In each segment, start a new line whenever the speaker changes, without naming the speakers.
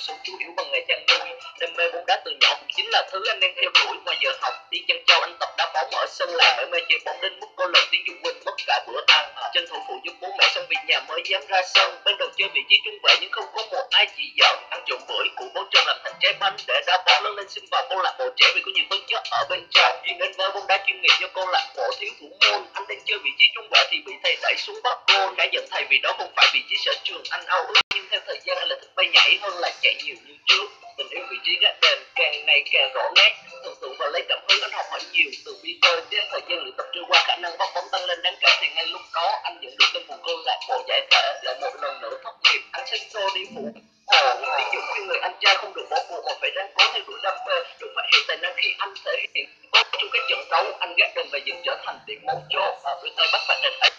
sống chủ yếu bằng nghề chăn nuôi. Đam mê bóng đá từ nhỏ cũng chính là thứ anh đang theo đuổi. Ngoài giờ học đi chân châu anh tập đá bóng ở sân làng, ở mê chơi bóng đến mức có lần tiếng Trung quên mất cả bữa ăn. Tranh thủ phụ giúp bố mẹ xong việc nhà mới dám ra sân. Ban đầu chơi vị trí trung vệ nhưng không có một ai chỉ dẫn. Ăn trộm bưởi của bố chồng làm thành trái banh để đá bóng, lớn lên xin vào câu lạc bộ trẻ vì có nhiều tố chất ở bên trong. Duyên đến với bóng đá chuyên nghiệp do câu lạc bộ thiếu thủ môn. Anh đang chơi vị trí trung vệ thì bị thầy đẩy xuống bắt gôn. Cả giận thầy vì đó không phải vị trí sở trường anh ao ước. Nhưng theo thời gian anh lại thích bay nhảy hơn là chạy nhiều như trước. Tình yêu vị trí gác đền càng ngày càng rõ nét. Thần tượng và lấy cảm hứng anh học hỏi nhiều từ Peter. Đến thời gian luyện tập trôi qua, khả năng bắt bóng tăng lên đáng kể thì ngay lúc đó anh nhận được tên cùng câu lạc bộ giải thể. Lại một lần nữa thất nghiệp, anh sẽ xô đi phụ hồ. Ví dụ như người anh trai không được bỏ cuộc mà phải ráng cố theo đuổi đam mê, được phát hiện tài năng khi anh thể hiện tốt trong các trận đấu. Anh gác đền và dần trở thành điểm mấu chốt ở đôi tay bắt phạt đền ấy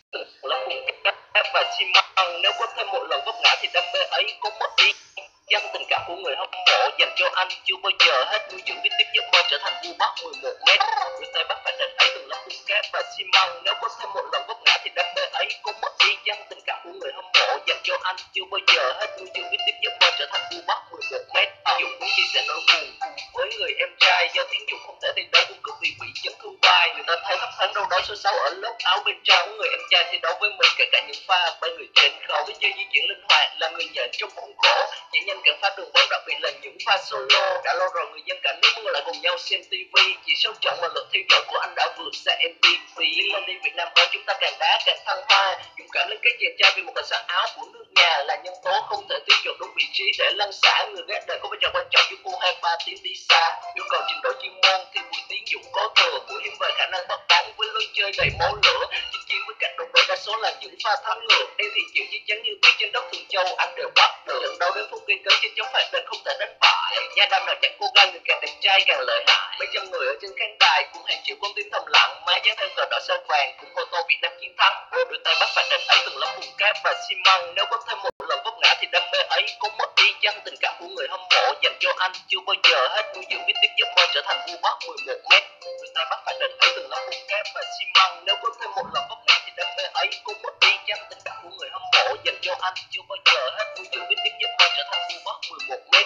là cùng cát và xi măng. Nếu có thêm một lần vấp ngã thì đam mê ấy có mất đi chăng? Tình cảm của người hâm mộ dành cho anh chưa bao giờ hết, nuôi dưỡng biết tiếp giấc mơ trở thành vua bắc 11m. Đôi tay bắt phạt đền ấy từng là cùng cát và xi măng. Nếu có thêm một lần vấp ngã thì đam mê ấy có mất đi chăng? Tình cảm của người hâm mộ dành cho anh chưa bao giờ hết, nuôi dưỡng biết tiếp giấc mơ trở thành vua bắc 11m. Dũng cũng chia sẻ nỗi buồn với người em trai do tiếng Dũng không thể thi đấu cung cấp vì bị chấn thương vai. Người ta thấy thấp thoáng đâu đó số 6 ở lớp áo bên trong. Người em trai thi đấu với mình kể cả những pha bay người trên không, với chơi di chuyển linh hoạt là người nhện trong khung khổ, chỉ nhanh càng phá đường bóng, đặc biệt là những pha solo. Đã lâu rồi người dân cả nước mới lại cùng nhau xem TV, chỉ sau trận mà lượt theo dõi của anh đã vượt xa MTV. Lên đi Việt Nam ơi, chúng ta càng đá càng thăng hoa, dũng cảm lên các chàng trai vì một cảnh sát áo của nước nhà là nhân tố không thể tiêu chuẩn đúng vị trí để lăn xả. Người gác đền có vai trò quan trọng giúp U23 tiến đi xa. Yêu cầu trình độ chuyên môn thì Bùi Tiến Dũng có thừa, của hiếm về khả năng bắt bóng với lối chơi đầy máu lửa. Chinh chiến với các đồng đội đa số là những pha thắng ngược, đây thì chịu chiến chắn như tuyết trên đất Thường Châu anh đều bắt được. Trận đấu đến phút gây cấn trên chống phạt đền không thể đánh bại, nha đam nào chẳng cố gắng, người càng đẹp trai càng lợi hại. Mấy trăm người ở trên khán đài cùng hàng triệu con tim thầm lặng, má dán theo cờ đỏ sao vàng cùng hô tô Việt Nam chiến thắng. Đôi tay bắt phạt đền ấy từng lắm bùn cát và xi măng. Nếu có thêm một lần vấp ngã thì đam mê ấy có mất đi chăng? Tình cảm của người hâm mộ dành cho anh chưa bao giờ hết, nuôi dưỡng biết tiếp giấc mơ trở thành vua bắc 11m. Đôi tay bắt phạt đền ấy từng lắm bùn cát và xi măng. Nếu có thêm một lần vấp ngã thì đam mê ấy có mất đi chăng? Tình cảm của người hâm mộ dành cho anh chưa bao giờ hết, nuôi dưỡng biết tiếp giấc mơ trở thành vua bắc 11m.